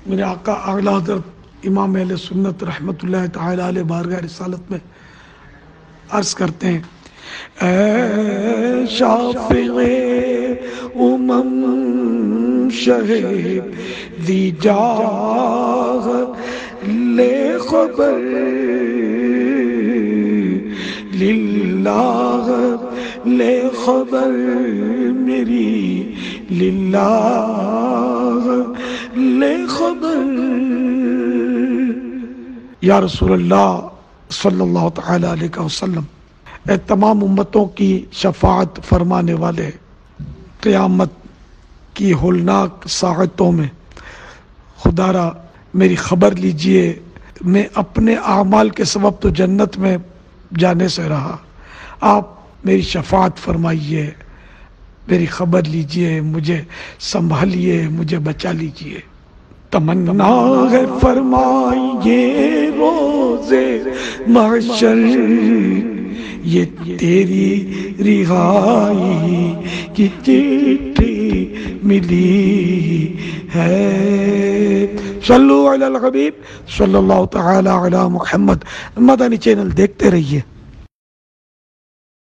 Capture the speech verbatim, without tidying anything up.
میرے آقا اعلیٰ حضرت امام اہل سنت رحمۃ اللہ تعالی علیہ بارگاہ رسالت میں عرض کرتے ہیں، اے شافع امم شہ دی جاہ لے خبر للہ لے خبر میری للہ لے خبر۔ یا رسول اللہ صلی اللہ تعالی علیہ وسلم، اے تمام امتوں کی شفاعت فرمانے والے، قیامت کی ہولناک ساعتوں میں خدا را میری خبر لیجئے، میں اپنے اعمال کے سبب تو جنت میں جانے سے رہا، آپ میری شفاعت فرمائیے، میری خبر لیجئے، مجھے سنبھالیے، مجھے بچا لیجئے۔ تمنا ہے فرمائیے روزے محشر، یہ تیری رہائی کی چٹھی ملی ہے۔ صلو علی الحبیب صلی اللہ تعالی علی محمد۔ مدنی چینل دیکھتے رہیے۔